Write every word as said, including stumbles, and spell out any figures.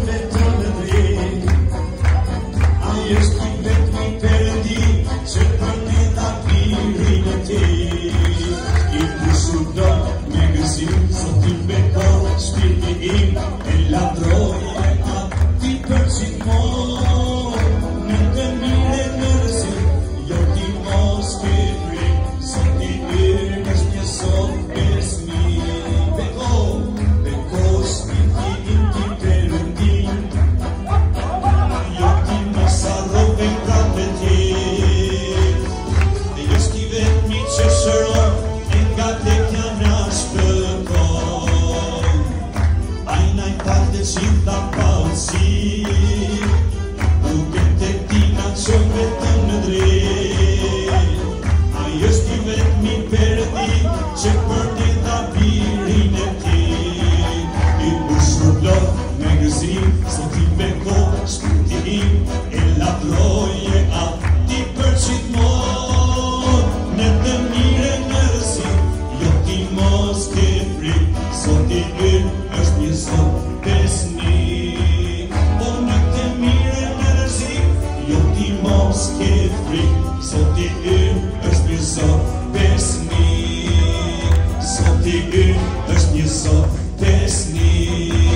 vetëm në drejt. Ai është i vetmi perdi që për ne ta pirin e te. I pushur do me gëzim, sot i beko shpirti im e ladroj e ati për gjithmon. Në të mire në rësim, jo ti mos ke fri, sot i yrë është një sot besmi. Beko, beko shpirti im ti perëndim, jo ti mos arrove prapë tjetë. E është i vetmi që shëron e nga tekja na shpëton. Ai na i pak të gjitha pa utësi, duket tek tina që vetëm në drejt. Ai është i vetmi perdi që për ne ta pirin e tij. I bushur plot me gëzim, sot i beko shpirti im e ladroj e ati për gjithmon. Në të mire në rësim, jo ti mos ke fri, sot i ynë është një sot besnik. Po në të mire në rësim, jo ti mos ke fri, sot i ynë është një sot besnik. Sot i ynë është një sot besnik.